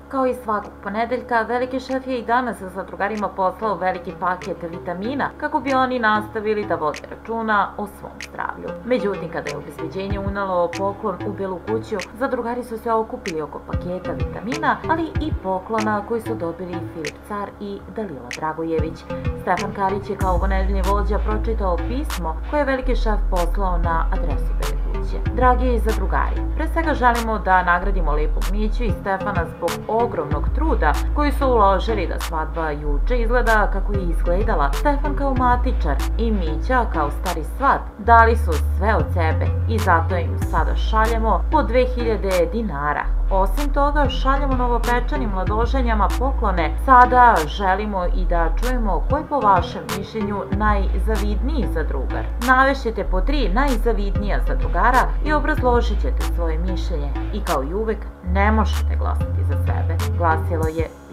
Kao i svakog ponedeljka, veliki šef je i danas sa drugarima poslao veliki paket vitamina kako bi oni nastavili da vode računa o svom zdravlju. Međutim, kada je obezbeđenje unelo poklon u Belu kuću, zadrugari su se okupili oko paketa vitamina, ali i poklona koji su dobili Filip Car i Dalila Dragojević. Stefan Karić je kao ponedeljni vođa pročitao pismo koje je veliki šef poslao na adresu Bele kuće. Dragi zadrugari, pre svega želimo da nagradimo Lepu Miću i Stefana zbog ogromnog truda koji su uložili da svadba juče izgleda kako je izgledala. Stefan kao matičar i Mića kao stari svat dali su sve od sebe i zato im sada šaljemo po 2000 dinara. Osim toga, šaljemo novopečenim mladoženjama poklone. Sada želimo i da čujemo ko je po vašem mišljenju najzavidniji zadrugar. Navešćete po 3 najzavidnija zadrugara i obrazložit ćete svoje mišljenje. I kao i uvek, ne možete glasati za sebe, glasilo je